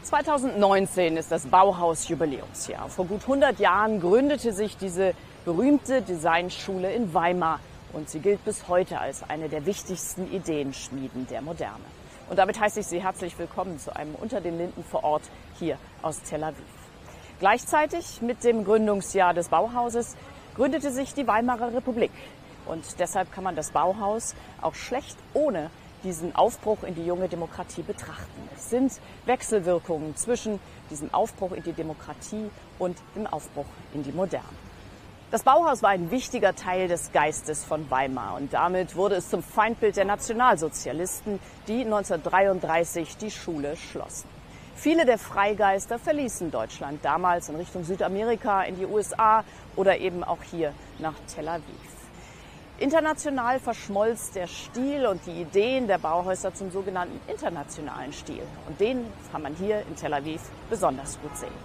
2019 ist das Bauhaus-Jubiläumsjahr. Vor gut 100 Jahren gründete sich diese berühmte Designschule in Weimar und sie gilt bis heute als eine der wichtigsten Ideenschmieden der Moderne. Und damit heiße ich Sie herzlich willkommen zu einem Unter den Linden vor Ort hier aus Tel Aviv. Gleichzeitig mit dem Gründungsjahr des Bauhauses gründete sich die Weimarer Republik. Und deshalb kann man das Bauhaus auch schlecht ohne diesen Aufbruch in die junge Demokratie betrachten. Es sind Wechselwirkungen zwischen diesem Aufbruch in die Demokratie und dem Aufbruch in die Moderne. Das Bauhaus war ein wichtiger Teil des Geistes von Weimar und damit wurde es zum Feindbild der Nationalsozialisten, die 1933 die Schule schlossen. Viele der Freigeister verließen Deutschland damals in Richtung Südamerika, in die USA oder eben auch hier nach Tel Aviv. International verschmolz der Stil und die Ideen der Bauhäuser zum sogenannten internationalen Stil. Und den kann man hier in Tel Aviv besonders gut sehen.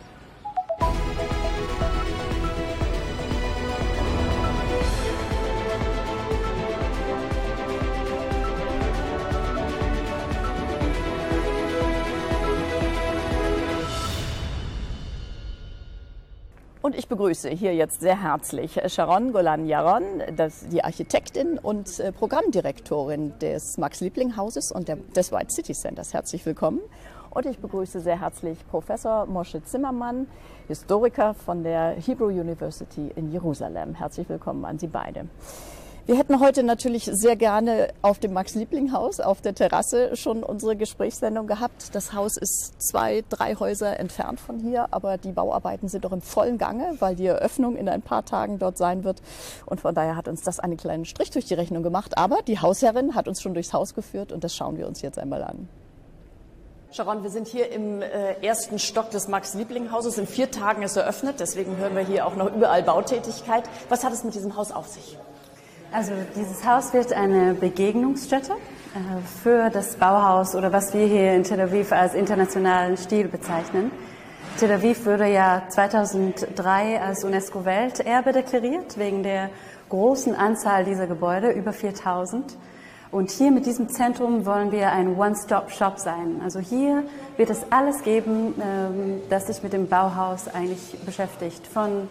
Und ich begrüße hier jetzt sehr herzlich Sharon Golan-Yaron, die Architektin und Programmdirektorin des Max-Liebling-Hauses und des White City Centers. Herzlich willkommen. Und ich begrüße sehr herzlich Professor Moshe Zimmermann, Historiker von der Hebrew University in Jerusalem. Herzlich willkommen an Sie beide. Wir hätten heute natürlich sehr gerne auf dem Max-Liebling-Haus auf der Terrasse schon unsere Gesprächssendung gehabt. Das Haus ist 2, 3 Häuser entfernt von hier, aber die Bauarbeiten sind doch im vollen Gange, weil die Eröffnung in ein paar Tagen dort sein wird. Und von daher hat uns das einen kleinen Strich durch die Rechnung gemacht. Aber die Hausherrin hat uns schon durchs Haus geführt und das schauen wir uns jetzt einmal an. Sharon, wir sind hier im ersten Stock des Max-Liebling-Hauses. In 4 Tagen ist eröffnet, deswegen hören wir hier auch noch überall Bautätigkeit. Was hat es mit diesem Haus auf sich? Also dieses Haus wird eine Begegnungsstätte für das Bauhaus oder was wir hier in Tel Aviv als internationalen Stil bezeichnen. Tel Aviv wurde ja 2003 als UNESCO-Welterbe deklariert, wegen der großen Anzahl dieser Gebäude, über 4000. Und hier mit diesem Zentrum wollen wir ein One-Stop-Shop sein. Also hier wird es alles geben, das sich mit dem Bauhaus eigentlich beschäftigt. Von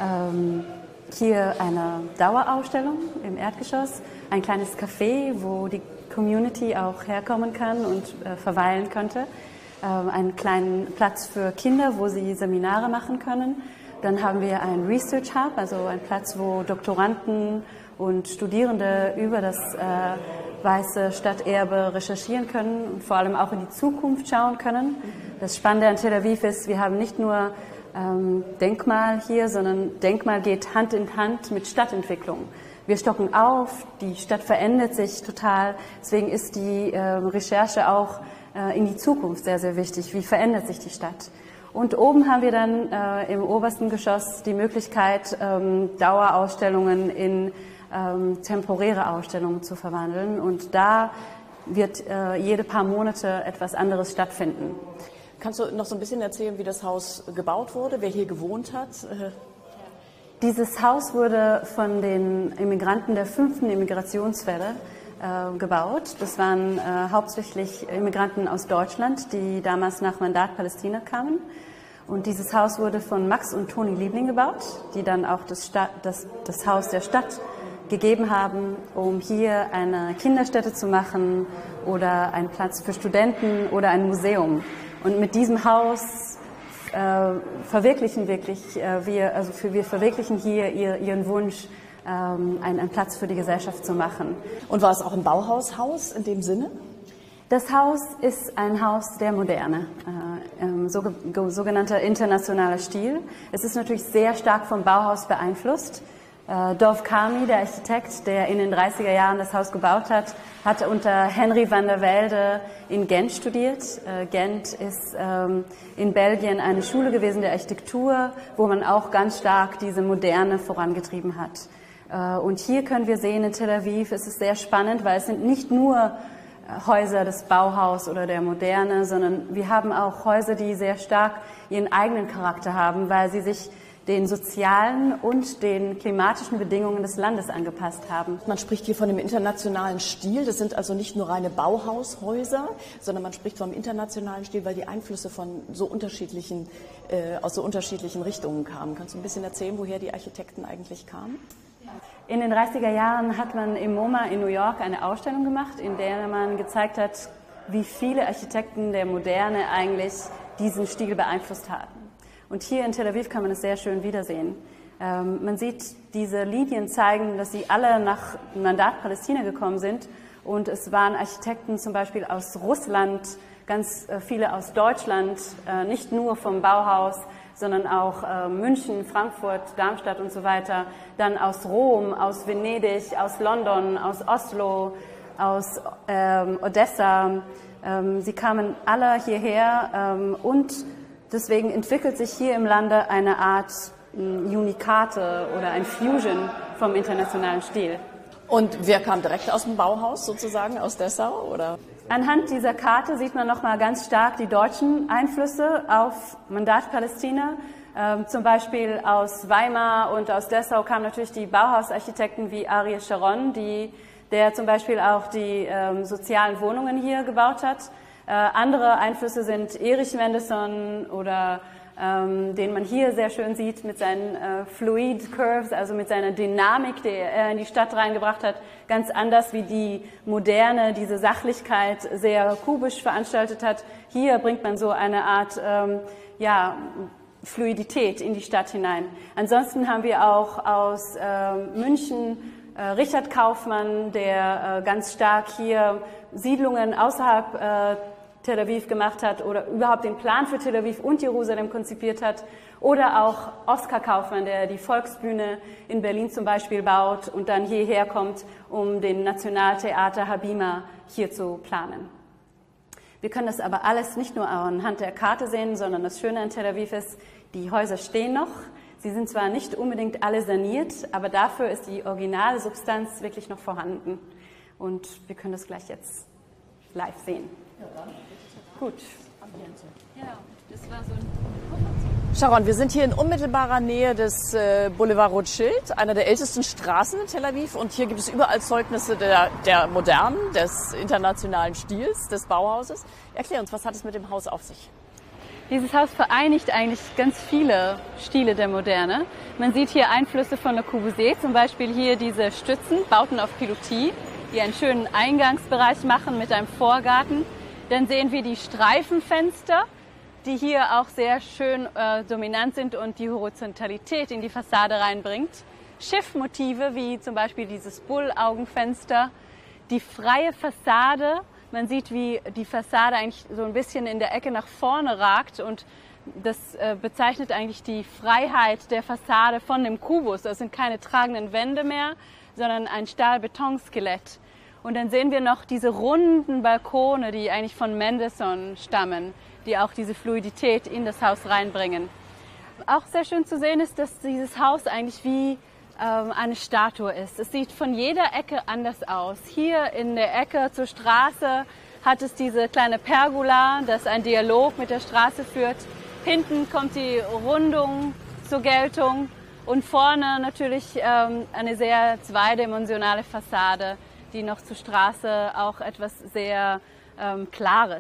hier eine Dauerausstellung im Erdgeschoss, ein kleines Café, wo die Community auch herkommen kann und verweilen könnte, einen kleinen Platz für Kinder, wo sie Seminare machen können. Dann haben wir einen Research Hub, also einen Platz, wo Doktoranden und Studierende über das weiße Stadterbe recherchieren können und vor allem auch in die Zukunft schauen können. Das Spannende an Tel Aviv ist, wir haben nicht nur Denkmal hier, sondern Denkmal geht Hand in Hand mit Stadtentwicklung. Wir stocken auf, die Stadt verändert sich total, deswegen ist die Recherche auch in die Zukunft sehr, sehr wichtig. Wie verändert sich die Stadt? Und oben haben wir dann im obersten Geschoss die Möglichkeit, Dauerausstellungen in temporäre Ausstellungen zu verwandeln und da wird jede paar Monate etwas anderes stattfinden. Kannst du noch so ein bisschen erzählen, wie das Haus gebaut wurde, wer hier gewohnt hat? Dieses Haus wurde von den Immigranten der 5. Immigrationswelle gebaut. Das waren hauptsächlich Immigranten aus Deutschland, die damals nach Mandat Palästina kamen. Und dieses Haus wurde von Max und Toni Liebling gebaut, die dann auch das Haus der Stadt gegeben haben, um hier eine Kinderstätte zu machen oder einen Platz für Studenten oder ein Museum. Und mit diesem Haus verwirklichen wir verwirklichen hier ihren Wunsch, einen Platz für die Gesellschaft zu machen. Und war es auch ein Bauhaushaus in dem Sinne? Das Haus ist ein Haus der Moderne, sogenannter internationaler Stil. Es ist natürlich sehr stark vom Bauhaus beeinflusst. Dov Kami, der Architekt, der in den 30er Jahren das Haus gebaut hat, hat unter Henry van der Velde in Gent studiert. Gent ist in Belgien eine Schule gewesen der Architektur, wo man auch ganz stark diese Moderne vorangetrieben hat. Und hier können wir sehen in Tel Aviv, es ist sehr spannend, weil es sind nicht nur Häuser des Bauhaus oder der Moderne, sondern wir haben auch Häuser, die sehr stark ihren eigenen Charakter haben, weil sie sich den sozialen und den klimatischen Bedingungen des Landes angepasst haben. Man spricht hier von dem internationalen Stil. Das sind also nicht nur reine Bauhaushäuser, sondern man spricht vom internationalen Stil, weil die Einflüsse von aus so unterschiedlichen Richtungen kamen. Kannst du ein bisschen erzählen, woher die Architekten eigentlich kamen? In den 30er Jahren hat man im MoMA in New York eine Ausstellung gemacht, in der man gezeigt hat, wie viele Architekten der Moderne eigentlich diesen Stil beeinflusst haben. Und hier in Tel Aviv kann man es sehr schön wiedersehen. Man sieht, diese Linien zeigen, dass sie alle nach Mandat Palästina gekommen sind. Und es waren Architekten zum Beispiel aus Russland, ganz viele aus Deutschland, nicht nur vom Bauhaus, sondern auch München, Frankfurt, Darmstadt und so weiter. Dann aus Rom, aus Venedig, aus London, aus Oslo, aus Odessa. Sie kamen alle hierher und deswegen entwickelt sich hier im Lande eine Art Unikate oder ein Fusion vom internationalen Stil. Und wer kam direkt aus dem Bauhaus sozusagen, aus Dessau, oder? Anhand dieser Karte sieht man nochmal ganz stark die deutschen Einflüsse auf Mandat Palästina. Zum Beispiel aus Weimar und aus Dessau kamen natürlich die Bauhausarchitekten wie Ariel Sharon, der zum Beispiel auch die sozialen Wohnungen hier gebaut hat. Andere Einflüsse sind Erich Mendelsohn oder den man hier sehr schön sieht mit seinen Fluid Curves, also mit seiner Dynamik, die er in die Stadt reingebracht hat, ganz anders wie die Moderne diese Sachlichkeit sehr kubisch veranstaltet hat. Hier bringt man so eine Art Fluidität in die Stadt hinein. Ansonsten haben wir auch aus München Richard Kaufmann, der ganz stark hier Siedlungen außerhalb Tel Aviv gemacht hat oder überhaupt den Plan für Tel Aviv und Jerusalem konzipiert hat. Oder auch Oskar Kaufmann, der die Volksbühne in Berlin zum Beispiel baut und dann hierher kommt, um den Nationaltheater Habima hier zu planen. Wir können das aber alles nicht nur anhand der Karte sehen, sondern das Schöne an Tel Aviv ist, die Häuser stehen noch. Sie sind zwar nicht unbedingt alle saniert, aber dafür ist die originale Substanz wirklich noch vorhanden. Und wir können das gleich jetzt live sehen. Ja, dann. Gut. Ja, das war so ein Sharon, wir sind hier in unmittelbarer Nähe des Boulevard Rothschild, einer der ältesten Straßen in Tel Aviv. Und hier gibt es überall Zeugnisse der Modernen, des internationalen Stils, des Bauhauses. Erklär uns, was hat es mit dem Haus auf sich? Dieses Haus vereinigt eigentlich ganz viele Stile der Moderne. Man sieht hier Einflüsse von Le Corbusier, zum Beispiel hier diese Stützen, Bauten auf Pilotis, die einen schönen Eingangsbereich machen mit einem Vorgarten. Dann sehen wir die Streifenfenster, die hier auch sehr schön dominant sind und die Horizontalität in die Fassade reinbringt. Schiffmotive wie zum Beispiel dieses Bullaugenfenster, die freie Fassade. Man sieht, wie die Fassade eigentlich so ein bisschen in der Ecke nach vorne ragt und das bezeichnet eigentlich die Freiheit der Fassade von dem Kubus. Das sind keine tragenden Wände mehr, sondern ein Stahl-Beton-Skelett. Und dann sehen wir noch diese runden Balkone, die eigentlich von Mendelssohn stammen, die auch diese Fluidität in das Haus reinbringen. Auch sehr schön zu sehen ist, dass dieses Haus eigentlich wie eine Statue ist. Es sieht von jeder Ecke anders aus. Hier in der Ecke zur Straße hat es diese kleine Pergola, das einen Dialog mit der Straße führt. Hinten kommt die Rundung zur Geltung und vorne natürlich eine sehr zweidimensionale Fassade, die noch zur Straße auch etwas sehr Klares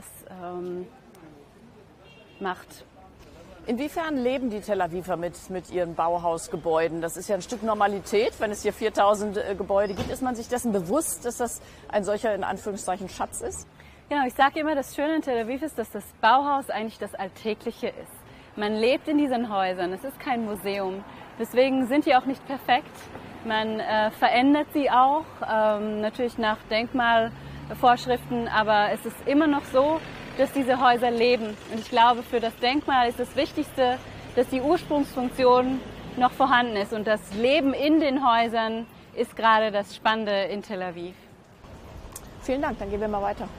macht. Inwiefern leben die Tel Aviver mit ihren Bauhausgebäuden? Das ist ja ein Stück Normalität, wenn es hier 4000 Gebäude gibt. Ist man sich dessen bewusst, dass das ein solcher, in Anführungszeichen, Schatz ist? Genau, ich sage immer, das Schöne in Tel Aviv ist, dass das Bauhaus eigentlich das Alltägliche ist. Man lebt in diesen Häusern, es ist kein Museum. Deswegen sind die auch nicht perfekt. Man verändert sie auch, natürlich nach Denkmalvorschriften, aber es ist immer noch so, dass diese Häuser leben. Und ich glaube, für das Denkmal ist das Wichtigste, dass die Ursprungsfunktion noch vorhanden ist. Und das Leben in den Häusern ist gerade das Spannende in Tel Aviv. Vielen Dank, dann gehen wir mal weiter.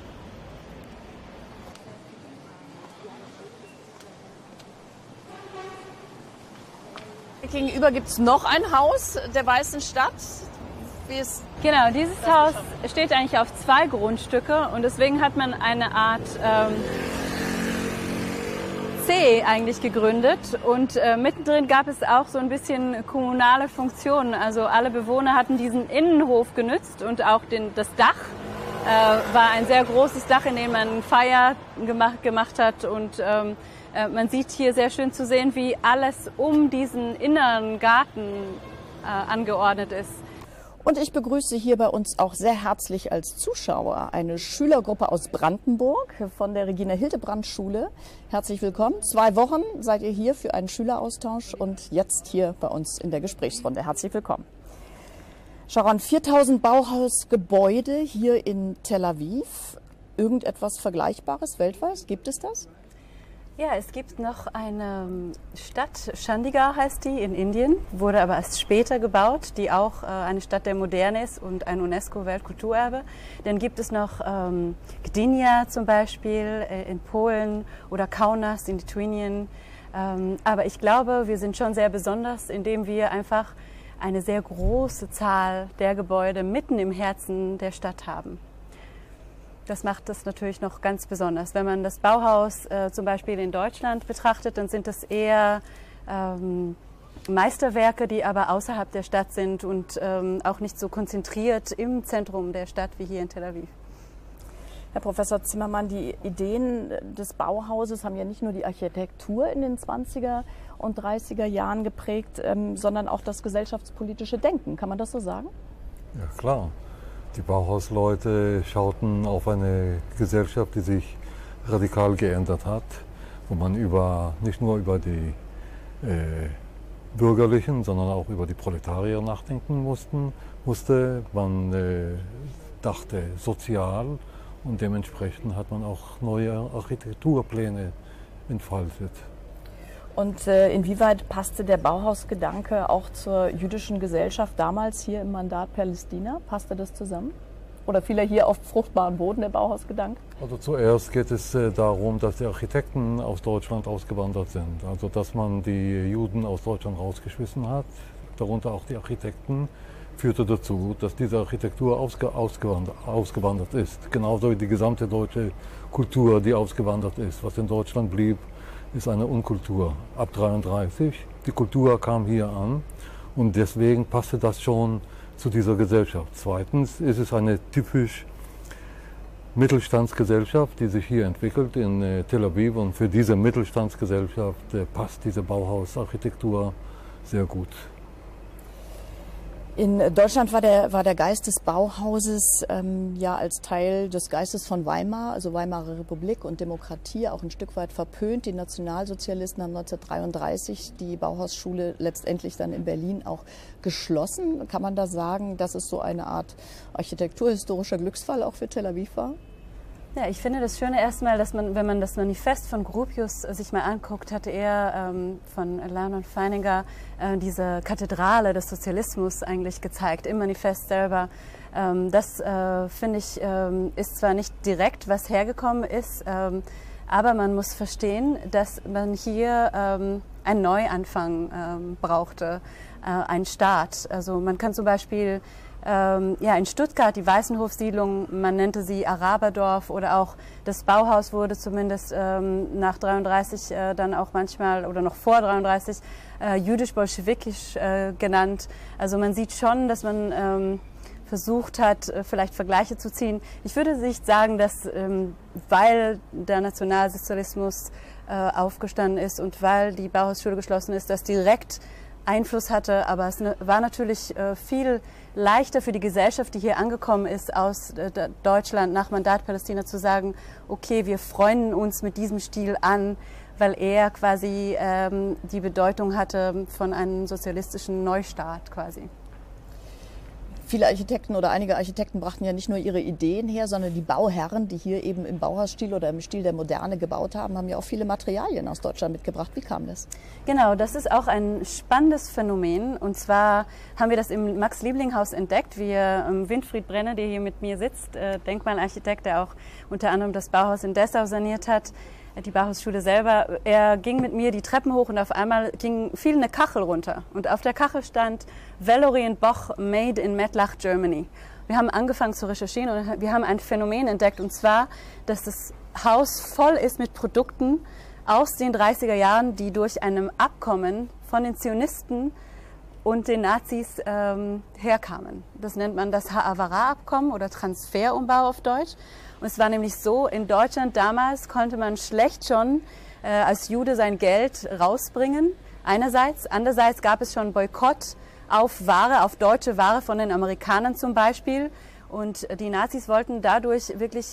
Gegenüber gibt es noch ein Haus der Weißen Stadt. Genau, dieses Haus steht eigentlich auf 2 Grundstücke und deswegen hat man eine Art Lycée eigentlich gegründet und mittendrin gab es auch so ein bisschen kommunale Funktionen. Also alle Bewohner hatten diesen Innenhof genützt und auch das Dach war ein sehr großes Dach, in dem man Feier gemacht hat. Und man sieht hier sehr schön zu sehen, wie alles um diesen inneren Garten angeordnet ist. Und ich begrüße hier bei uns auch sehr herzlich als Zuschauer eine Schülergruppe aus Brandenburg von der Regina-Hildebrandt-Schule. Herzlich willkommen. 2 Wochen seid ihr hier für einen Schüleraustausch und jetzt hier bei uns in der Gesprächsrunde. Herzlich willkommen. Sharon, 4000 Bauhausgebäude hier in Tel Aviv. Irgendetwas Vergleichbares weltweit? Gibt es das? Ja, es gibt noch eine Stadt, Chandigarh heißt die, in Indien, wurde aber erst später gebaut, die auch eine Stadt der Moderne ist und ein UNESCO-Weltkulturerbe. Dann gibt es noch Gdynia zum Beispiel in Polen oder Kaunas in Lithuanien. Aber ich glaube, wir sind schon sehr besonders, indem wir einfach eine sehr große Zahl der Gebäude mitten im Herzen der Stadt haben. Das macht das natürlich noch ganz besonders. Wenn man das Bauhaus zum Beispiel in Deutschland betrachtet, dann sind das eher Meisterwerke, die aber außerhalb der Stadt sind und auch nicht so konzentriert im Zentrum der Stadt wie hier in Tel Aviv. Herr Professor Zimmermann, die Ideen des Bauhauses haben ja nicht nur die Architektur in den 20er und 30er Jahren geprägt, sondern auch das gesellschaftspolitische Denken. Kann man das so sagen? Ja, klar. Die Bauhausleute schauten auf eine Gesellschaft, die sich radikal geändert hat, wo man nicht nur über die Bürgerlichen, sondern auch über die Proletarier nachdenken musste. Man dachte sozial und dementsprechend hat man auch neue Architekturpläne entfaltet. Und inwieweit passte der Bauhausgedanke auch zur jüdischen Gesellschaft damals hier im Mandat Palästina? Passte das zusammen? Oder fiel er hier auf fruchtbaren Boden, der Bauhausgedanke? Also zuerst geht es darum, dass die Architekten aus Deutschland ausgewandert sind. Also dass man die Juden aus Deutschland rausgeschmissen hat, darunter auch die Architekten, führte dazu, dass diese Architektur ausgewandert ist. Genauso wie die gesamte deutsche Kultur, die ausgewandert ist. Was in Deutschland blieb, ist eine Unkultur. Ab 1933, die Kultur kam hier an und deswegen passte das schon zu dieser Gesellschaft. Zweitens ist es eine typisch Mittelstandsgesellschaft, die sich hier entwickelt in Tel Aviv, und für diese Mittelstandsgesellschaft passt diese Bauhausarchitektur sehr gut. In Deutschland war der Geist des Bauhauses ja als Teil des Geistes von Weimar, also Weimarer Republik und Demokratie, auch ein Stück weit verpönt. Die Nationalsozialisten haben 1933 die Bauhausschule letztendlich dann in Berlin auch geschlossen. Kann man da sagen, dass es so eine Art architekturhistorischer Glücksfall auch für Tel Aviv war? Ja, ich finde das Schöne erstmal, dass man, wenn man das Manifest von Gropius sich mal anguckt, hatte er von Leonhard Feininger diese Kathedrale des Sozialismus eigentlich gezeigt, im Manifest selber. Das, finde ich, ist zwar nicht direkt, was hergekommen ist, aber man muss verstehen, dass man hier einen Neuanfang brauchte, einen Start. Also man kann zum Beispiel ja, in Stuttgart die Weißenhofsiedlung, man nannte sie Araberdorf, oder auch das Bauhaus wurde zumindest nach 33 dann auch manchmal oder noch vor 33 jüdisch-bolschewikisch genannt. Also man sieht schon, dass man versucht hat, vielleicht Vergleiche zu ziehen. Ich würde nicht sagen, dass weil der Nationalsozialismus aufgestanden ist und weil die Bauhausschule geschlossen ist, das direkt Einfluss hatte, aber es war natürlich viel leichter für die Gesellschaft, die hier angekommen ist aus Deutschland nach Mandat Palästina, zu sagen, okay, wir freunden uns mit diesem Stil an, weil er quasi die Bedeutung hatte von einem sozialistischen Neustart quasi. Viele Architekten oder einige Architekten brachten ja nicht nur ihre Ideen her, sondern die Bauherren, die hier eben im Bauhausstil oder im Stil der Moderne gebaut haben, haben ja auch viele Materialien aus Deutschland mitgebracht. Wie kam das? Genau, das ist auch ein spannendes Phänomen. Und zwar haben wir das im Max-Liebling-Haus entdeckt. Winfried Brenner, der hier mit mir sitzt, Denkmalarchitekt, der auch unter anderem das Bauhaus in Dessau saniert hat, die Bauhausschule selber. Er ging mit mir die Treppen hoch und auf einmal fiel eine Kachel runter. Und auf der Kachel stand Valery & Boch Made in Mettlach, Germany. Wir haben angefangen zu recherchieren und wir haben ein Phänomen entdeckt, und zwar, dass das Haus voll ist mit Produkten aus den 30er Jahren, die durch einem Abkommen von den Zionisten und den Nazis herkamen. Das nennt man das Ha'avara-Abkommen oder Transferumbau auf Deutsch. Und es war nämlich so, in Deutschland damals konnte man schlecht schon als Jude sein Geld rausbringen, einerseits. Andererseits gab es schon Boykott auf Ware, auf deutsche Ware von den Amerikanern zum Beispiel. Und die Nazis wollten dadurch wirklich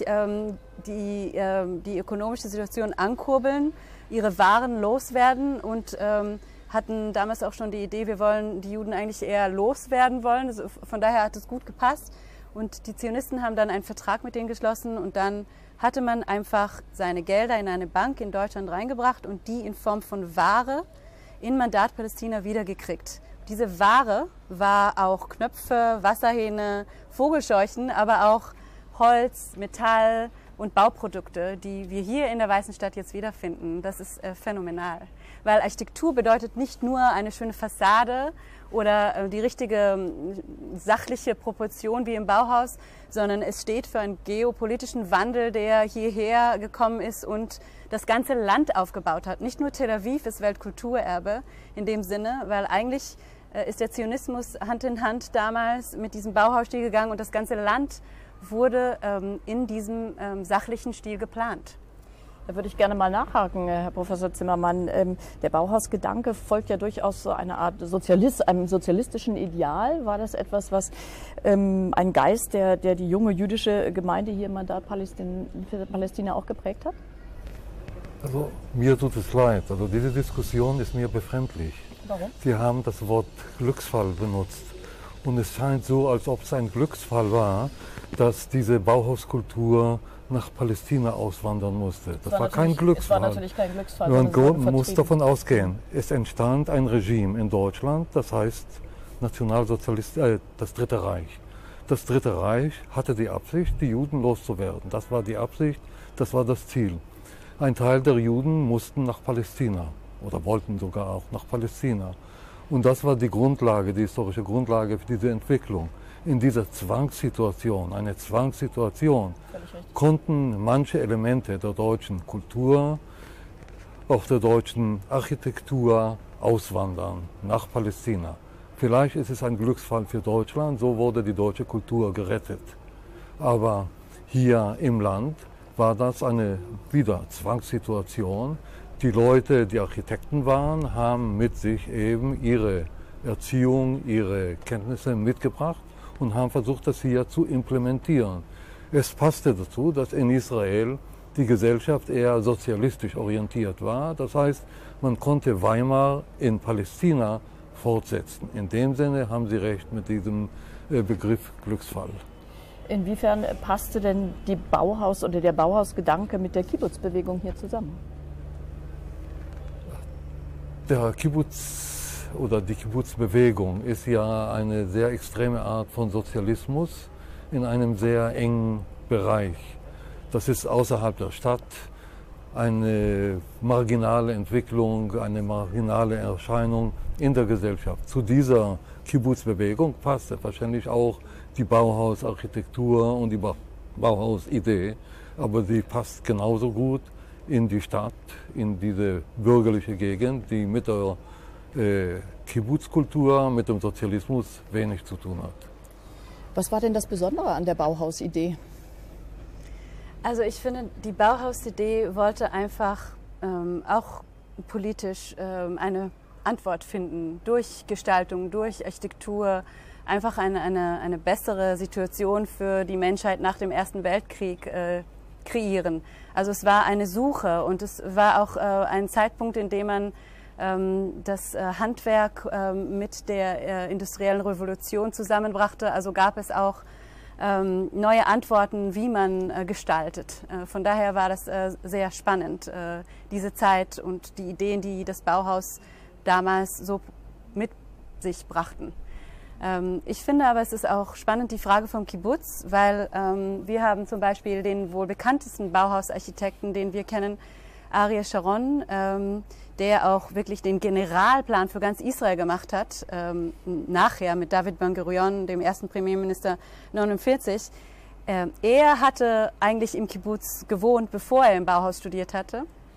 die ökonomische Situation ankurbeln, ihre Waren loswerden und hatten damals auch schon die Idee, wir wollen die Juden eigentlich eher loswerden wollen. Also von daher hat es gut gepasst. Und die Zionisten haben dann einen Vertrag mit denen geschlossen und dann hatte man einfach seine Gelder in eine Bank in Deutschland reingebracht und die in Form von Ware in Mandat Palästina wiedergekriegt. Diese Ware war auch Knöpfe, Wasserhähne, Vogelscheuchen, aber auch Holz, Metall und Bauprodukte, die wir hier in der Weißen Stadt jetzt wiederfinden. Das ist phänomenal. Weil Architektur bedeutet nicht nur eine schöne Fassade oder die richtige sachliche Proportion wie im Bauhaus, sondern es steht für einen geopolitischen Wandel, der hierher gekommen ist und das ganze Land aufgebaut hat. Nicht nur Tel Aviv ist Weltkulturerbe in dem Sinne, weil eigentlich ist der Zionismus Hand in Hand damals mit diesem Bauhausstil gegangen und das ganze Land wurde in diesem sachlichen Stil geplant. Da würde ich gerne mal nachhaken, Herr Professor Zimmermann. Der Bauhausgedanke folgt ja durchaus so einer Art einem sozialistischen Ideal. War das etwas, was ein Geist, der die junge jüdische Gemeinde hier im Mandat Palästina auch geprägt hat? Also mir tut es leid. Also diese Diskussion ist mir befremdlich. Warum? Sie haben das Wort Glücksfall benutzt. Und es scheint so, als ob es ein Glücksfall war, dass diese Bauhauskultur nach Palästina auswandern musste. Das war kein Glücksfall. Es war natürlich kein Glücksfall. Man muss davon ausgehen, es entstand ein Regime in Deutschland, das heißt das Dritte Reich. Das Dritte Reich hatte die Absicht, die Juden loszuwerden. Das war die Absicht, das war das Ziel. Ein Teil der Juden mussten nach Palästina oder wollten sogar auch nach Palästina. Und das war die Grundlage, die historische Grundlage für diese Entwicklung. In dieser Zwangssituation, konnten manche Elemente der deutschen Kultur, auch der deutschen Architektur auswandern nach Palästina. Vielleicht ist es ein Glücksfall für Deutschland, so wurde die deutsche Kultur gerettet. Aber hier im Land war das eine wieder Zwangssituation. Die Leute, die Architekten waren, haben mit sich eben ihre Erziehung, ihre Kenntnisse mitgebracht und haben versucht, das hier zu implementieren. Es passte dazu, dass in Israel die Gesellschaft eher sozialistisch orientiert war. Das heißt, man konnte Weimar in Palästina fortsetzen. In dem Sinne haben Sie recht mit diesem Begriff Glücksfall. Inwiefern passte denn der Bauhausgedanke mit der Kibbutz-Bewegung hier zusammen? Der Kibbutz oder die Kibbutz-Bewegung ist ja eine sehr extreme Art von Sozialismus in einem sehr engen Bereich. Das ist außerhalb der Stadt eine marginale Entwicklung, eine marginale Erscheinung in der Gesellschaft. Zu dieser Kibbutz-Bewegung passt wahrscheinlich auch die Bauhausarchitektur und die Bauhausidee, aber sie passt genauso gut in die Stadt, in diese bürgerliche Gegend, die mit der Kibbutz-Kultur, mit dem Sozialismus wenig zu tun hat. Was war denn das Besondere an der Bauhausidee? Also ich finde, die Bauhausidee wollte einfach auch politisch eine Antwort finden, durch Gestaltung, durch Architektur, einfach eine bessere Situation für die Menschheit nach dem Ersten Weltkrieg kreieren. Also es war eine Suche und es war auch ein Zeitpunkt, in dem man das Handwerk mit der industriellen Revolution zusammenbrachte. Also gab es auch neue Antworten, wie man gestaltet. Von daher war das sehr spannend, diese Zeit und die Ideen, die das Bauhaus damals so mit sich brachten. Ich finde aber, es ist auch spannend, die Frage vom Kibbutz, weil wir haben zum Beispiel den wohl bekanntesten Bauhausarchitekten, den wir kennen, Ariel Sharon, der auch wirklich den Generalplan für ganz Israel gemacht hat, nachher mit David Ben-Gurion, dem ersten Premierminister 1949. Er hatte eigentlich im Kibbutz gewohnt, bevor er im Bauhaus studiert hatte.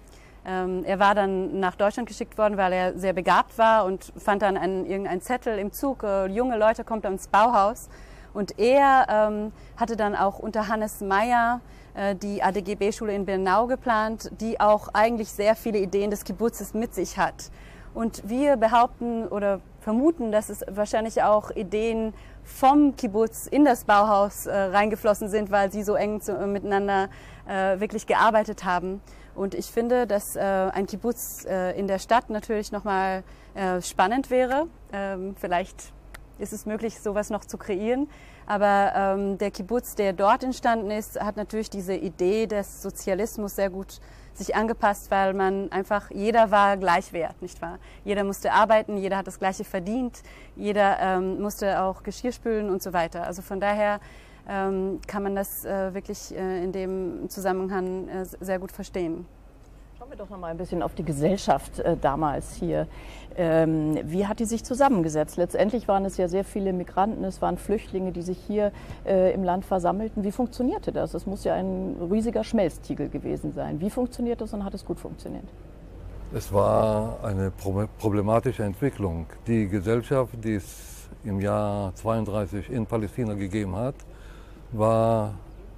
Er war dann nach Deutschland geschickt worden, weil er sehr begabt war und fand dann irgendeinen Zettel im Zug, junge Leute, kommt ins Bauhaus. Und er hatte dann auch unter Hannes Meyer die ADGB-Schule in Bernau geplant, die auch eigentlich sehr viele Ideen des Kibbutzes mit sich hat. Und wir behaupten oder vermuten, dass es wahrscheinlich auch Ideen vom Kibbutz in das Bauhaus reingeflossen sind, weil sie so eng miteinander wirklich gearbeitet haben. Und ich finde, dass ein Kibbutz in der Stadt natürlich nochmal spannend wäre. Vielleicht ist es möglich, sowas noch zu kreieren. Aber der Kibbutz, der dort entstanden ist, hat natürlich diese Idee des Sozialismus sehr gut sich angepasst, weil man einfach, jeder war gleich wert, nicht wahr? Jeder musste arbeiten, jeder hat das Gleiche verdient, jeder musste auch Geschirr spülen und so weiter. Also von daher kann man das wirklich in dem Zusammenhang sehr gut verstehen. Schauen wir doch noch mal ein bisschen auf die Gesellschaft damals hier. Wie hat die sich zusammengesetzt? Letztendlich waren es ja sehr viele Migranten, es waren Flüchtlinge, die sich hier im Land versammelten. Wie funktionierte das? Es muss ja ein riesiger Schmelztiegel gewesen sein. Wie funktioniert das und hat es gut funktioniert? Es war eine problematische Entwicklung. Die Gesellschaft, die es im Jahr 1932 in Palästina gegeben hat, war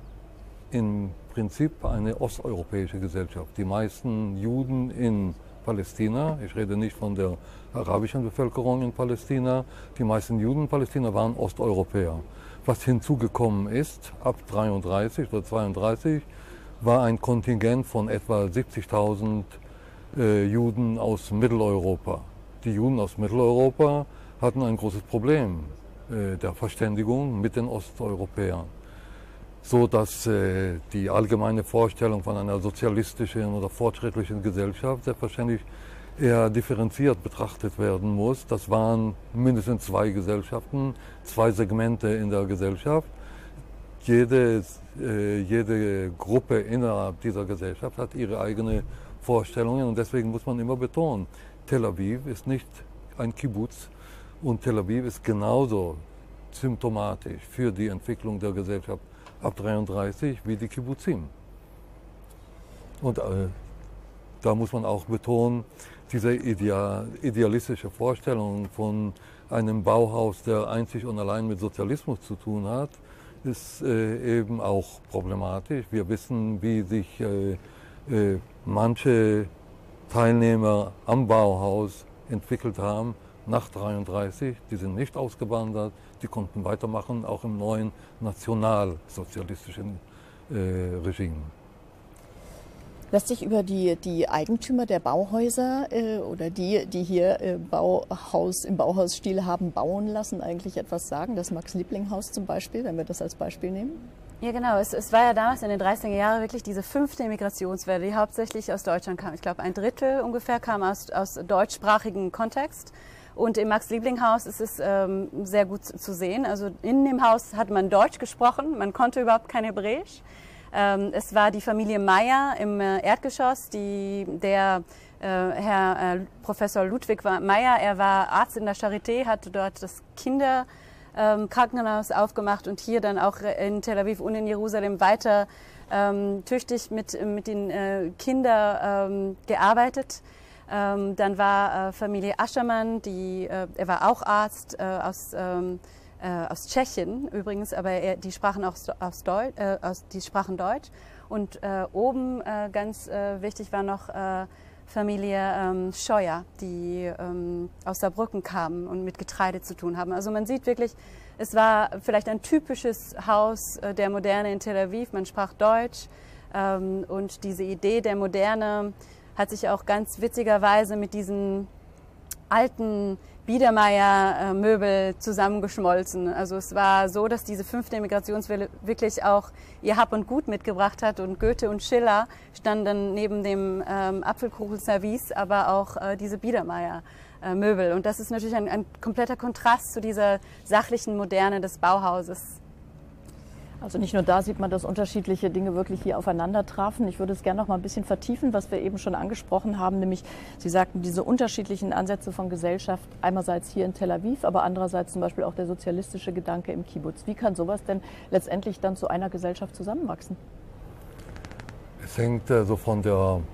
im Prinzip eine osteuropäische Gesellschaft. Die meisten Juden in Palästina, ich rede nicht von der arabischen Bevölkerung in Palästina, die meisten Juden in Palästina waren Osteuropäer. Was hinzugekommen ist, ab 1933 oder 1932, war ein Kontingent von etwa 70.000 Juden aus Mitteleuropa. Die Juden aus Mitteleuropa hatten ein großes Problem der Verständigung mit den Osteuropäern, so dass die allgemeine Vorstellung von einer sozialistischen oder fortschrittlichen Gesellschaft selbstverständlich eher differenziert betrachtet werden muss. Das waren mindestens zwei Gesellschaften, zwei Segmente in der Gesellschaft. Jede Gruppe innerhalb dieser Gesellschaft hat ihre eigenen Vorstellungen und deswegen muss man immer betonen, Tel Aviv ist nicht ein Kibbutz und Tel Aviv ist genauso symptomatisch für die Entwicklung der Gesellschaft ab 1933 wie die Kibbutzim. Und da muss man auch betonen, diese idealistische Vorstellung von einem Bauhaus, der einzig und allein mit Sozialismus zu tun hat, ist eben auch problematisch. Wir wissen, wie sich manche Teilnehmer am Bauhaus entwickelt haben nach 1933. Die sind nicht ausgewandert, die konnten weitermachen, auch im neuen nationalsozialistischen Regime. Lässt sich über die Eigentümer der Bauhäuser oder die hier im Bauhausstil haben bauen lassen, eigentlich etwas sagen? Das Max-Liebling-Haus zum Beispiel, wenn wir das als Beispiel nehmen? Ja, genau. Es war ja damals in den 30er Jahren wirklich diese 5. Immigrationswelle, die hauptsächlich aus Deutschland kam. Ich glaube, 1/3 ungefähr kam aus deutschsprachigen Kontext. Und im Max-Liebling-Haus ist es sehr gut zu sehen. Also in dem Haus hat man Deutsch gesprochen, man konnte überhaupt kein Hebräisch. Es war die Familie Meyer im Erdgeschoss, der Herr Professor Ludwig Meyer, er war Arzt in der Charité, hat dort das Kinderkrankenhaus aufgemacht und hier dann auch in Tel Aviv und in Jerusalem weiter tüchtig mit den Kindern gearbeitet. Dann war Familie Aschermann, er war auch Arzt aus Tschechien übrigens, aber die sprachen auch die sprachen Deutsch. Und oben ganz wichtig war noch Familie Scheuer, die aus Saarbrücken kamen und mit Getreide zu tun haben. Also man sieht wirklich, es war vielleicht ein typisches Haus der Moderne in Tel Aviv. Man sprach Deutsch und diese Idee der Moderne hat sich auch ganz witzigerweise mit diesen alten Biedermeier-Möbel zusammengeschmolzen. Also es war so, dass diese 5. Immigrationswelle wirklich auch ihr Hab und Gut mitgebracht hat und Goethe und Schiller standen neben dem Apfelkuchenservice, aber auch diese Biedermeier-Möbel. Und das ist natürlich ein kompletter Kontrast zu dieser sachlichen Moderne des Bauhauses. Also nicht nur da sieht man, dass unterschiedliche Dinge wirklich hier aufeinander trafen. Ich würde es gerne noch mal ein bisschen vertiefen, was wir eben schon angesprochen haben, nämlich Sie sagten, diese unterschiedlichen Ansätze von Gesellschaft, einerseits hier in Tel Aviv, aber andererseits zum Beispiel auch der sozialistische Gedanke im Kibbutz. Wie kann sowas denn letztendlich dann zu einer Gesellschaft zusammenwachsen? Es hängt so von der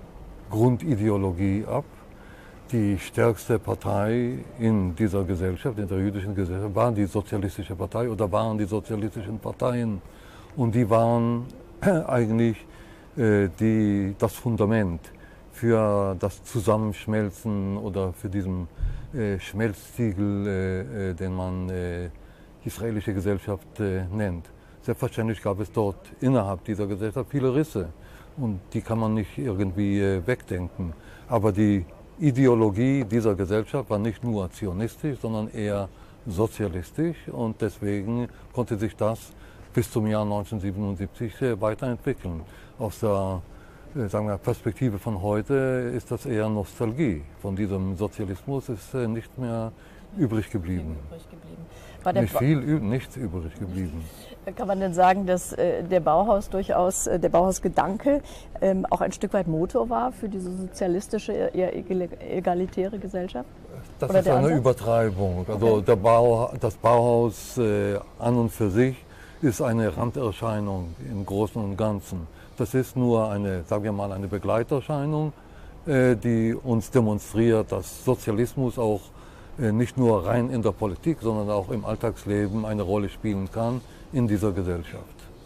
Grundideologie ab. Die stärkste Partei in dieser Gesellschaft, in der jüdischen Gesellschaft, war die Sozialistische Partei oder waren die sozialistischen Parteien. Und die waren eigentlich das Fundament für das Zusammenschmelzen oder für diesen Schmelztiegel, den man israelische Gesellschaft nennt. Selbstverständlich gab es dort innerhalb dieser Gesellschaft viele Risse und die kann man nicht irgendwie wegdenken. Aber die Ideologie dieser Gesellschaft war nicht nur zionistisch, sondern eher sozialistisch und deswegen konnte sich das bis zum Jahr 1977 weiterentwickeln. Aus der sagen wir, Perspektive von heute ist das eher Nostalgie. Von diesem Sozialismus ist nicht mehr übrig geblieben. Nichts übrig geblieben. Kann man denn sagen, dass der Bauhaus durchaus, der Bauhausgedanke auch ein Stück weit Motor war für diese sozialistische, eher egalitäre Gesellschaft? Das ist eine Übertreibung. Also okay. Das Bauhaus an und für sich ist eine Randerscheinung im Großen und Ganzen. Das ist nur eine, sagen wir mal, eine Begleiterscheinung, die uns demonstriert, dass Sozialismus auch nicht nur rein in der Politik, sondern auch im Alltagsleben eine Rolle spielen kann in dieser Gesellschaft.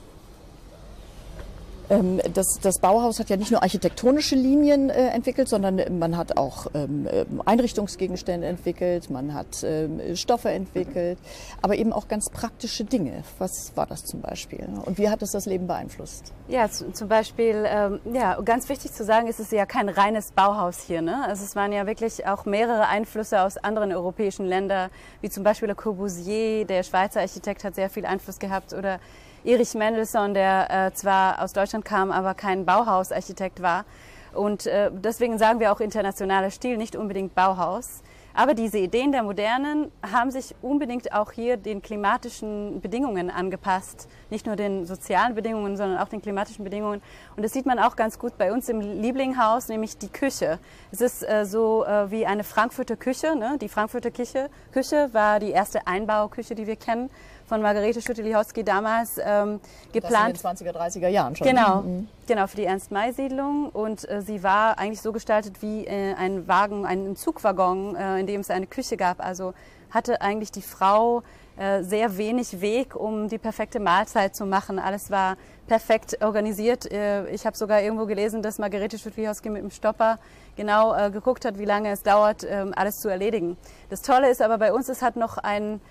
Das Bauhaus hat ja nicht nur architektonische Linien entwickelt, sondern man hat auch Einrichtungsgegenstände entwickelt, man hat Stoffe entwickelt, aber eben auch ganz praktische Dinge. Was war das zum Beispiel? Und wie hat es das Leben beeinflusst? Ja, zum Beispiel, ja, ganz wichtig zu sagen, ist es ja kein reines Bauhaus hier, ne? Also es waren ja wirklich auch mehrere Einflüsse aus anderen europäischen Ländern, wie zum Beispiel Le Corbusier, der Schweizer Architekt, hat sehr viel Einfluss gehabt, oder Erich Mendelsohn, der zwar aus Deutschland kam, aber kein Bauhausarchitekt war. Und deswegen sagen wir auch internationaler Stil, nicht unbedingt Bauhaus. Aber diese Ideen der Modernen haben sich unbedingt auch hier den klimatischen Bedingungen angepasst. Nicht nur den sozialen Bedingungen, sondern auch den klimatischen Bedingungen. Und das sieht man auch ganz gut bei uns im Lieblinghaus, nämlich die Küche. Es ist so wie eine Frankfurter Küche, ne? Die Frankfurter Küche war die erste Einbauküche, die wir kennen, von Margarete Schütte-Lihotzky damals geplant. Das in den 20er, 30er Jahren schon. Genau, genau, für die Ernst-May-Siedlung. Und sie war eigentlich so gestaltet wie ein Wagen, ein Zugwaggon, in dem es eine Küche gab. Also hatte eigentlich die Frau sehr wenig Weg, um die perfekte Mahlzeit zu machen. Alles war perfekt organisiert. Ich habe sogar irgendwo gelesen, dass Margarete Schütte-Lihotzky mit dem Stopper genau geguckt hat, wie lange es dauert, alles zu erledigen. Das Tolle ist aber bei uns, es hat noch ein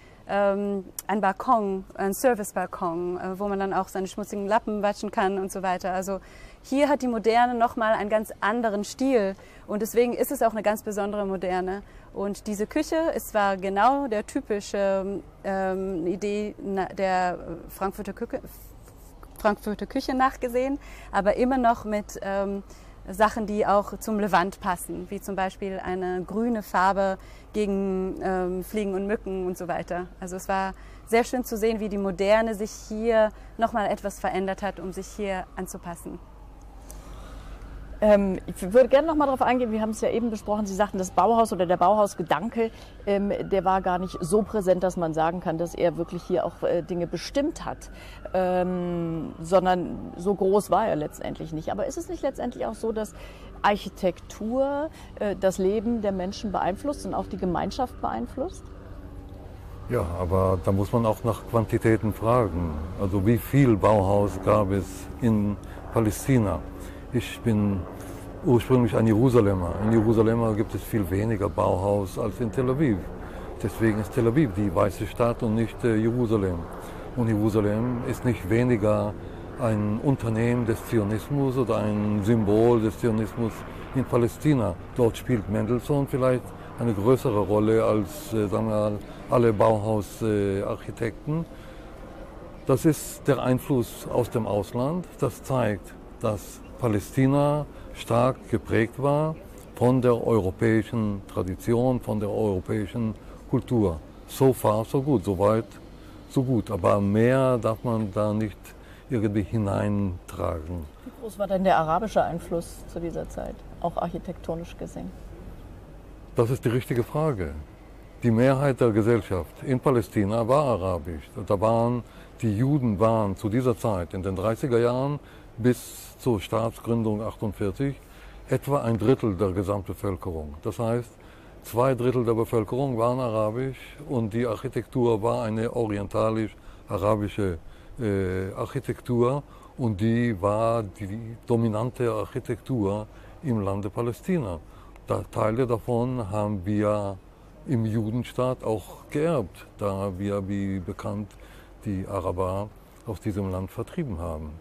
Balkon, ein Service-Balkon, wo man dann auch seine schmutzigen Lappen waschen kann und so weiter. Also hier hat die Moderne nochmal einen ganz anderen Stil und deswegen ist es auch eine ganz besondere Moderne. Und diese Küche ist zwar genau der typische Idee der Frankfurter Küche nachgesehen, aber immer noch mit Sachen, die auch zum Levant passen, wie zum Beispiel eine grüne Farbe gegen Fliegen und Mücken und so weiter. Also es war sehr schön zu sehen, wie die Moderne sich hier nochmal etwas verändert hat, um sich hier anzupassen. Ich würde gerne noch mal darauf eingehen, wir haben es ja eben besprochen, Sie sagten, das Bauhaus oder der Bauhausgedanke, der war gar nicht so präsent, dass man sagen kann, dass er wirklich hier auch Dinge bestimmt hat, sondern so groß war er letztendlich nicht. Aber ist es nicht letztendlich auch so, dass Architektur das Leben der Menschen beeinflusst und auch die Gemeinschaft beeinflusst? Ja, aber da muss man auch nach Quantitäten fragen. Also wie viel Bauhaus gab es in Palästina? Ich bin ursprünglich ein Jerusalemer. In Jerusalem gibt es viel weniger Bauhaus als in Tel Aviv. Deswegen ist Tel Aviv die weiße Stadt und nicht Jerusalem. Und Jerusalem ist nicht weniger ein Unternehmen des Zionismus oder ein Symbol des Zionismus in Palästina. Dort spielt Mendelssohn vielleicht eine größere Rolle als sagen wir, alle Bauhausarchitekten. Das ist der Einfluss aus dem Ausland. Das zeigt, dass Palästina stark geprägt war von der europäischen Tradition, von der europäischen Kultur. So far, so gut, so weit, so gut. Aber mehr darf man da nicht irgendwie hineintragen. Wie groß war denn der arabische Einfluss zu dieser Zeit, auch architektonisch gesehen? Das ist die richtige Frage. Die Mehrheit der Gesellschaft in Palästina war arabisch. Die Juden waren zu dieser Zeit, in den 30er Jahren bis zur Staatsgründung 1948, etwa ein Drittel der Gesamtbevölkerung. Das heißt, 2/3 der Bevölkerung waren arabisch und die Architektur war eine orientalisch-arabische Architektur und die war die dominante Architektur im Lande Palästina. Teile davon haben wir im Judenstaat auch geerbt, da wir, wie bekannt, die Araber aus diesem Land vertrieben haben.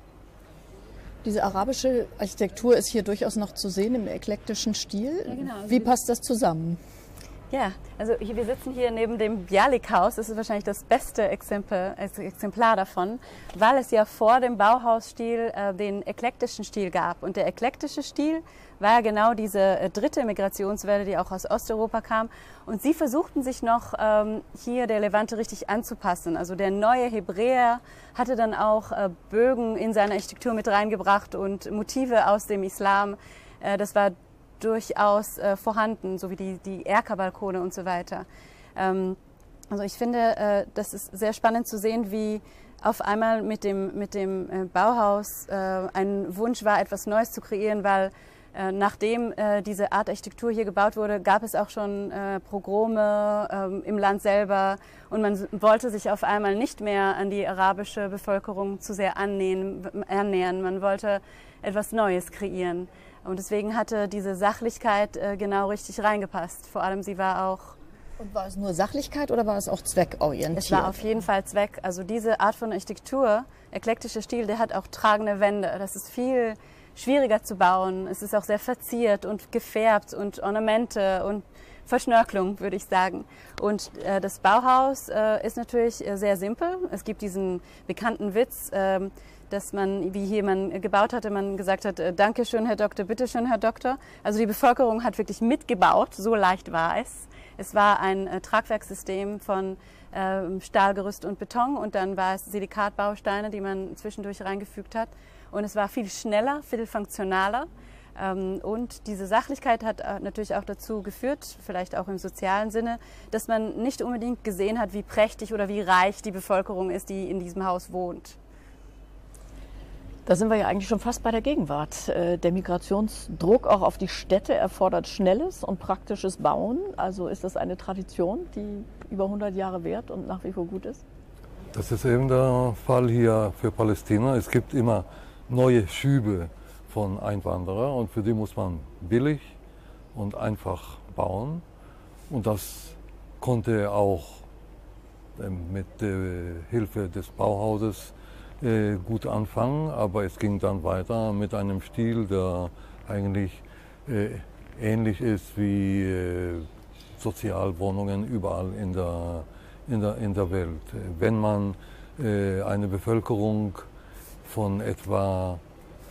Diese arabische Architektur ist hier durchaus noch zu sehen im eklektischen Stil. Ja, genau. Wie passt das zusammen? Ja, also wir sitzen hier neben dem Bialik-Haus. Das ist wahrscheinlich das beste Exemplar davon, weil es ja vor dem Bauhausstil den eklektischen Stil gab. Und der eklektische Stil war ja genau diese dritte Migrationswelle, die auch aus Osteuropa kam. Und sie versuchten sich noch hier der Levante richtig anzupassen. Also der neue Hebräer hatte dann auch Bögen in seine Architektur mit reingebracht und Motive aus dem Islam. Das war durchaus vorhanden, so wie die Erkerbalkone und so weiter. Also ich finde, das ist sehr spannend zu sehen, wie auf einmal mit dem Bauhaus ein Wunsch war, etwas Neues zu kreieren, weil nachdem diese Art Architektur hier gebaut wurde, gab es auch schon Pogrome im Land selber und man wollte sich auf einmal nicht mehr an die arabische Bevölkerung zu sehr annähern. Man wollte etwas Neues kreieren. Und deswegen hatte diese Sachlichkeit genau richtig reingepasst. Vor allem sie war auch... Und war es nur Sachlichkeit oder war es auch zweckorientiert? Es war auf jeden Fall Zweck. Also diese Art von Architektur, eklektischer Stil, der hat auch tragende Wände. Das ist viel schwieriger zu bauen. Es ist auch sehr verziert und gefärbt und Ornamente und Verschnörkelung, würde ich sagen. Und das Bauhaus ist natürlich sehr simpel. Es gibt diesen bekannten Witz, dass man, wie hier man gebaut hatte, man gesagt hat, Dankeschön, Herr Doktor, bitteschön, Herr Doktor. Also die Bevölkerung hat wirklich mitgebaut, so leicht war es. Es war ein Tragwerkssystem von Stahlgerüst und Beton und dann war es Silikatbausteine, die man zwischendurch reingefügt hat. Und es war viel schneller, viel funktionaler. Und diese Sachlichkeit hat natürlich auch dazu geführt, vielleicht auch im sozialen Sinne, dass man nicht unbedingt gesehen hat, wie prächtig oder wie reich die Bevölkerung ist, die in diesem Haus wohnt. Da sind wir ja eigentlich schon fast bei der Gegenwart. Der Migrationsdruck auch auf die Städte erfordert schnelles und praktisches Bauen. Also ist das eine Tradition, die über 100 Jahre währt und nach wie vor gut ist? Das ist eben der Fall hier für Palästina. Es gibt immer neue Schübe von Einwanderern und für die muss man billig und einfach bauen. Und das konnte auch mit Hilfe des Bauhauses gut anfangen, aber es ging dann weiter mit einem Stil, der eigentlich ähnlich ist wie Sozialwohnungen überall in der Welt. Wenn man eine Bevölkerung von etwa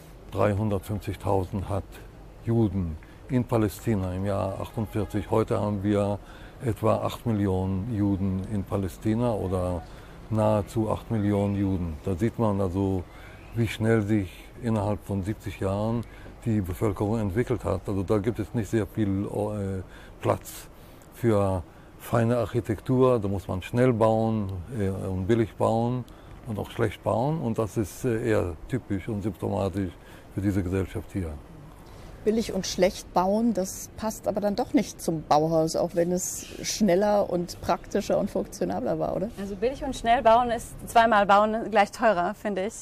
350.000 hat, Juden in Palästina im Jahr 48, heute haben wir etwa 8 Millionen Juden in Palästina oder nahezu 8 Millionen Juden. Da sieht man also, wie schnell sich innerhalb von 70 Jahren die Bevölkerung entwickelt hat. Also da gibt es nicht sehr viel Platz für feine Architektur. Da muss man schnell bauen und billig bauen und auch schlecht bauen. Und das ist eher typisch und symptomatisch für diese Gesellschaft hier. Billig und schlecht bauen, das passt aber dann doch nicht zum Bauhaus, auch wenn es schneller und praktischer und funktionabler war, oder? Also billig und schnell bauen ist zweimal bauen gleich teurer, finde ich.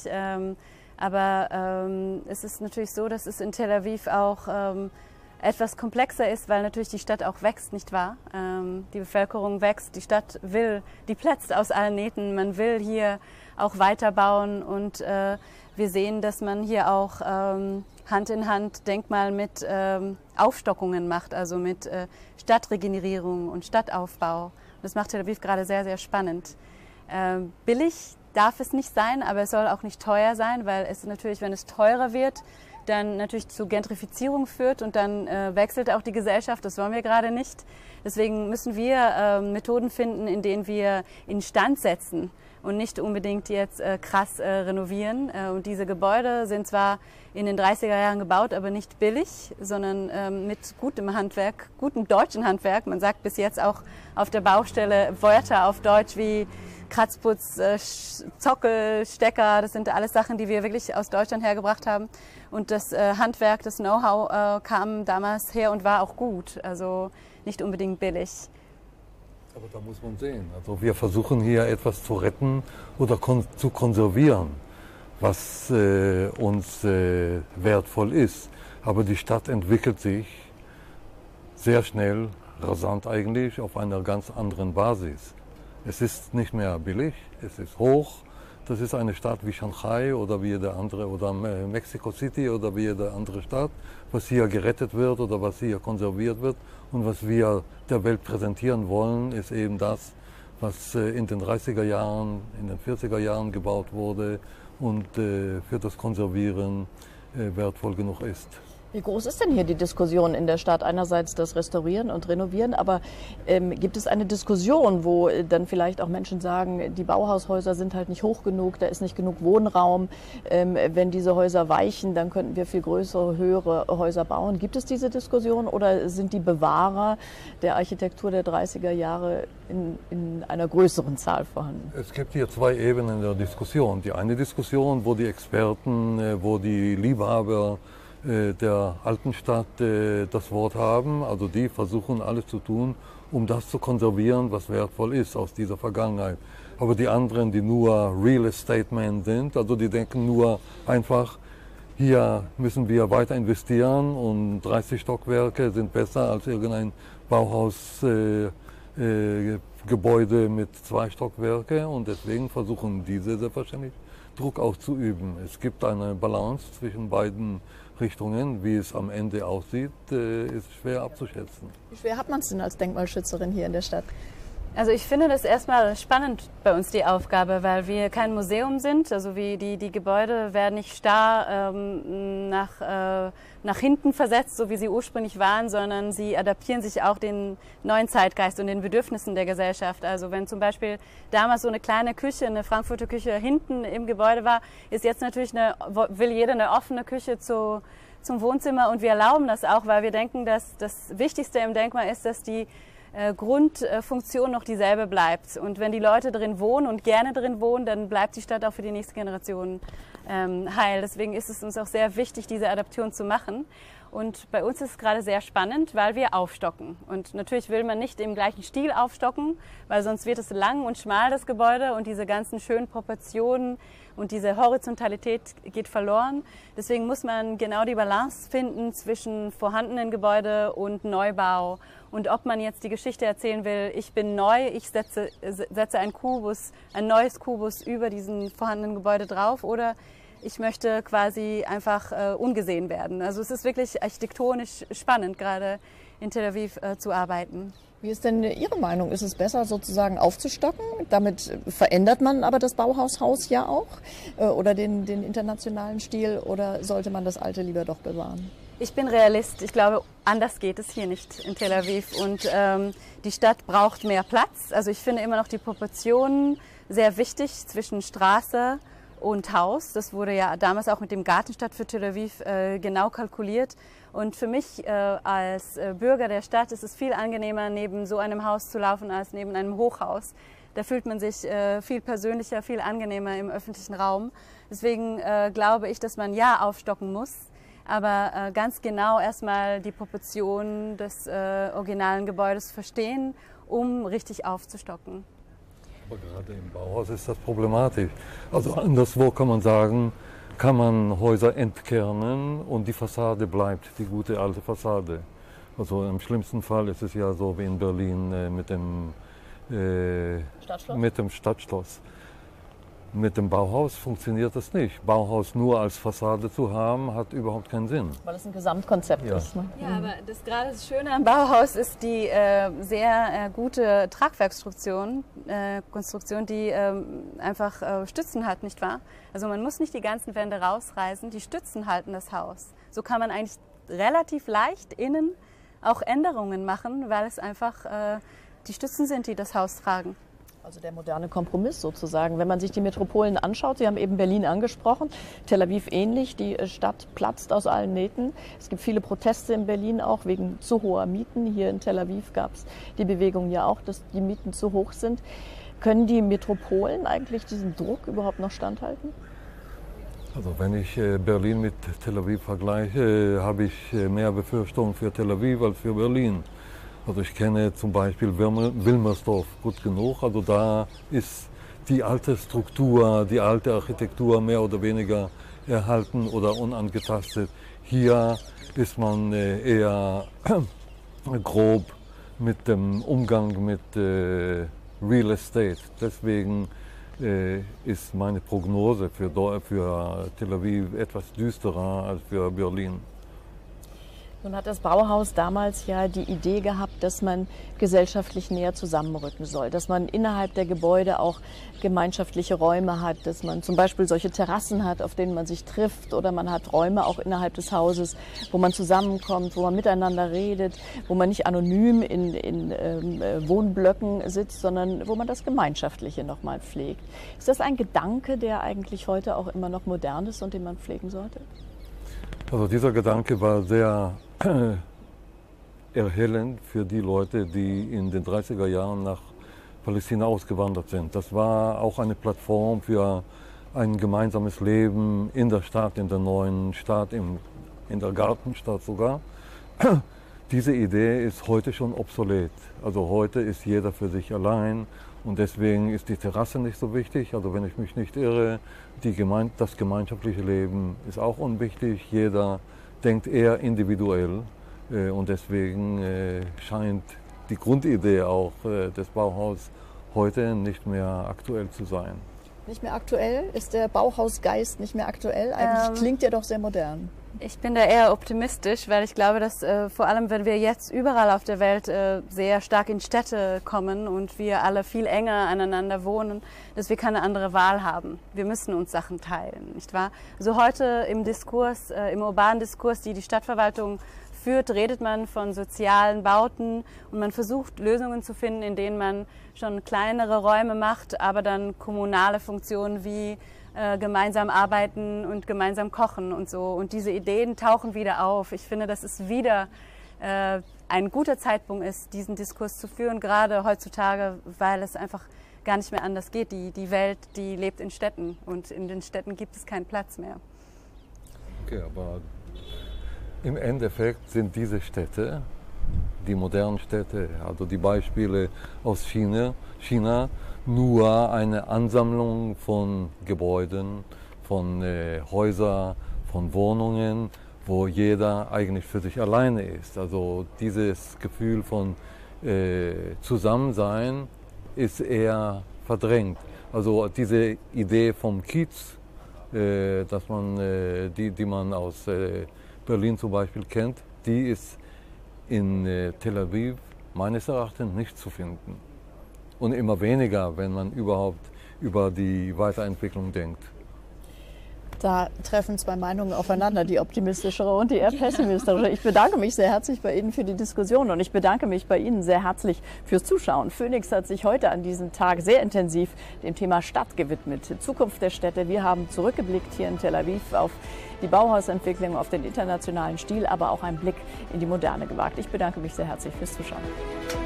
Aber es ist natürlich so, dass es in Tel Aviv auch etwas komplexer ist, weil natürlich die Stadt auch wächst, nicht wahr? Die Bevölkerung wächst, die Stadt die platzt aus allen Nähten, man will hier auch weiterbauen und wir sehen, dass man hier auch Hand in Hand Denkmal mit Aufstockungen macht, also mit Stadtregenerierung und Stadtaufbau. Das macht Tel Aviv gerade sehr, sehr spannend. Billig darf es nicht sein, aber es soll auch nicht teuer sein, weil es natürlich, wenn es teurer wird, dann natürlich zu Gentrifizierung führt und dann wechselt auch die Gesellschaft. Das wollen wir gerade nicht. Deswegen müssen wir Methoden finden, in denen wir instand setzen und nicht unbedingt jetzt krass renovieren. Und diese Gebäude sind zwar in den 30er Jahren gebaut, aber nicht billig, sondern mit gutem Handwerk, gutem deutschen Handwerk. Man sagt bis jetzt auch auf der Baustelle Wörter auf Deutsch wie Kratzputz, Zockel, Stecker, das sind alles Sachen, die wir wirklich aus Deutschland hergebracht haben. Und das Handwerk, das Know-how kam damals her und war auch gut, also nicht unbedingt billig. Aber da muss man sehen, also wir versuchen hier etwas zu retten oder zu konservieren, was uns wertvoll ist. Aber die Stadt entwickelt sich sehr schnell, rasant eigentlich, auf einer ganz anderen Basis. Es ist nicht mehr billig, es ist hoch. Das ist eine Stadt wie Shanghai oder wie jede andere, oder Mexico City oder wie jede andere Stadt, was hier gerettet wird oder was hier konserviert wird. Und was wir der Welt präsentieren wollen, ist eben das, was in den 30er Jahren, in den 40er Jahren gebaut wurde und für das Konservieren wertvoll genug ist. Wie groß ist denn hier die Diskussion in der Stadt? Einerseits das Restaurieren und Renovieren, aber gibt es eine Diskussion, wo dann vielleicht auch Menschen sagen, die Bauhaushäuser sind halt nicht hoch genug, da ist nicht genug Wohnraum. Wenn diese Häuser weichen, dann könnten wir viel größere, höhere Häuser bauen. Gibt es diese Diskussion oder sind die Bewahrer der Architektur der 30er Jahre in einer größeren Zahl vorhanden? Es gibt hier zwei Ebenen der Diskussion. Die eine Diskussion, wo die Experten, wo die Liebhaber der alten Stadt das Wort haben. Also die versuchen alles zu tun, um das zu konservieren, was wertvoll ist aus dieser Vergangenheit. Aber die anderen, die nur Real Estate Men sind, also die denken nur einfach, hier müssen wir weiter investieren und 30 Stockwerke sind besser als irgendein Bauhausgebäude mit 2 Stockwerke und deswegen versuchen diese selbstverständlich Druck auszuüben. Es gibt eine Balance zwischen beiden Richtungen. Wie es am Ende aussieht, ist schwer abzuschätzen. Wie schwer hat man es denn als Denkmalschützerin hier in der Stadt? Also ich finde das erstmal spannend bei uns, die Aufgabe, weil wir kein Museum sind. Also wie die Gebäude werden nicht starr nach hinten versetzt, so wie sie ursprünglich waren, sondern sie adaptieren sich auch den neuen Zeitgeist und den Bedürfnissen der Gesellschaft. Also wenn zum Beispiel damals so eine kleine Küche, eine Frankfurter Küche hinten im Gebäude war, ist jetzt natürlich will jeder eine offene Küche zum Wohnzimmer und wir erlauben das auch, weil wir denken, dass das Wichtigste im Denkmal ist, dass die Grundfunktion noch dieselbe bleibt. Und wenn die Leute drin wohnen und gerne drin wohnen, dann bleibt die Stadt auch für die nächste Generation heil. Deswegen ist es uns auch sehr wichtig, diese Adaption zu machen. Und bei uns ist es gerade sehr spannend, weil wir aufstocken. Und natürlich will man nicht im gleichen Stil aufstocken, weil sonst wird es lang und schmal, das Gebäude, und diese ganzen schönen Proportionen und diese Horizontalität geht verloren. Deswegen muss man genau die Balance finden zwischen vorhandenen Gebäude und Neubau. Und ob man jetzt die Geschichte erzählen will, ich bin neu, ich setze ein neues Kubus über diesen vorhandenen Gebäude drauf, oder ich möchte quasi einfach ungesehen werden. Also es ist wirklich architektonisch spannend, gerade in Tel Aviv zu arbeiten. Wie ist denn Ihre Meinung? Ist es besser, sozusagen aufzustocken? Damit verändert man aber das Bauhaushaus ja auch oder den internationalen Stil, oder sollte man das Alte lieber doch bewahren? Ich bin Realist. Ich glaube, anders geht es hier nicht in Tel Aviv. Und die Stadt braucht mehr Platz. Also ich finde immer noch die Proportionen sehr wichtig zwischen Straße und Haus. Das wurde ja damals auch mit dem Gartenstadt für Tel Aviv genau kalkuliert. Und für mich als Bürger der Stadt ist es viel angenehmer, neben so einem Haus zu laufen, als neben einem Hochhaus. Da fühlt man sich viel persönlicher, viel angenehmer im öffentlichen Raum. Deswegen glaube ich, dass man ja aufstocken muss, aber ganz genau erstmal die Proportionen des originalen Gebäudes verstehen, um richtig aufzustocken. Aber gerade im Bauhaus ist das problematisch. Also anderswo kann man sagen, kann man Häuser entkernen und die Fassade bleibt, die gute alte Fassade. Also im schlimmsten Fall ist es ja so wie in Berlin mit dem Stadtschloss. Mit dem Bauhaus funktioniert das nicht. Bauhaus nur als Fassade zu haben, hat überhaupt keinen Sinn. Weil es ein Gesamtkonzept ist. Ne? Ja, aber gerade das Schöne am Bauhaus ist die sehr gute Tragwerkskonstruktion, die einfach Stützen hat, nicht wahr? Also man muss nicht die ganzen Wände rausreißen, die Stützen halten das Haus. So kann man eigentlich relativ leicht innen auch Änderungen machen, weil es einfach die Stützen sind, die das Haus tragen. Also der moderne Kompromiss sozusagen. Wenn man sich die Metropolen anschaut, Sie haben eben Berlin angesprochen, Tel Aviv ähnlich, die Stadt platzt aus allen Nähten. Es gibt viele Proteste in Berlin auch wegen zu hoher Mieten. Hier in Tel Aviv gab es die Bewegung ja auch, dass die Mieten zu hoch sind. Können die Metropolen eigentlich diesem Druck überhaupt noch standhalten? Also wenn ich Berlin mit Tel Aviv vergleiche, habe ich mehr Befürchtungen für Tel Aviv als für Berlin. Also ich kenne zum Beispiel Wilmersdorf gut genug. Also da ist die alte Struktur, die alte Architektur mehr oder weniger erhalten oder unangetastet. Hier ist man eher grob mit dem Umgang mit Real Estate. Deswegen ist meine Prognose für Tel Aviv etwas düsterer als für Berlin. Nun hat das Bauhaus damals ja die Idee gehabt, dass man gesellschaftlich näher zusammenrücken soll, dass man innerhalb der Gebäude auch gemeinschaftliche Räume hat, dass man zum Beispiel solche Terrassen hat, auf denen man sich trifft, oder man hat Räume auch innerhalb des Hauses, wo man zusammenkommt, wo man miteinander redet, wo man nicht anonym in Wohnblöcken sitzt, sondern wo man das Gemeinschaftliche nochmal pflegt. Ist das ein Gedanke, der eigentlich heute auch immer noch modern ist und den man pflegen sollte? Also dieser Gedanke war sehr erhellend für die Leute, die in den 30er Jahren nach Palästina ausgewandert sind. Das war auch eine Plattform für ein gemeinsames Leben in der Stadt, in der neuen Stadt, in der Gartenstadt sogar. Diese Idee ist heute schon obsolet. Also heute ist jeder für sich allein und deswegen ist die Terrasse nicht so wichtig. Also wenn ich mich nicht irre, das gemeinschaftliche Leben ist auch unwichtig. Jeder denkt eher individuell und deswegen scheint die Grundidee auch des Bauhaus heute nicht mehr aktuell zu sein. Nicht mehr aktuell? Ist der Bauhausgeist nicht mehr aktuell? Eigentlich klingt ja doch sehr modern. Ich bin da eher optimistisch, weil ich glaube, dass vor allem, wenn wir jetzt überall auf der Welt sehr stark in Städte kommen und wir alle viel enger aneinander wohnen, dass wir keine andere Wahl haben. Wir müssen uns Sachen teilen, nicht wahr? Also heute im Diskurs, im urbanen Diskurs, die Stadtverwaltung führt, redet man von sozialen Bauten und man versucht Lösungen zu finden, in denen man schon kleinere Räume macht, aber dann kommunale Funktionen wie gemeinsam arbeiten und gemeinsam kochen und so. Und diese Ideen tauchen wieder auf. Ich finde, dass es wieder ein guter Zeitpunkt ist, diesen Diskurs zu führen, gerade heutzutage, weil es einfach gar nicht mehr anders geht. Die Welt, die lebt in Städten und in den Städten gibt es keinen Platz mehr. Okay, aber im Endeffekt sind diese Städte, die modernen Städte, also die Beispiele aus China, nur eine Ansammlung von Gebäuden, von Häusern, von Wohnungen, wo jeder eigentlich für sich alleine ist. Also dieses Gefühl von Zusammensein ist eher verdrängt. Also diese Idee vom Kiez, dass man, die man aus Berlin zum Beispiel kennt, die ist in Tel Aviv meines Erachtens nicht zu finden. Und immer weniger, wenn man überhaupt über die Weiterentwicklung denkt. Da treffen zwei Meinungen aufeinander, die optimistischere und die eher pessimistischere. Ich bedanke mich sehr herzlich bei Ihnen für die Diskussion und ich bedanke mich bei Ihnen sehr herzlich fürs Zuschauen. Phoenix hat sich heute an diesem Tag sehr intensiv dem Thema Stadt gewidmet, Zukunft der Städte. Wir haben zurückgeblickt hier in Tel Aviv auf die Bauhausentwicklung, auf den internationalen Stil, aber auch einen Blick in die Moderne gewagt. Ich bedanke mich sehr herzlich fürs Zuschauen.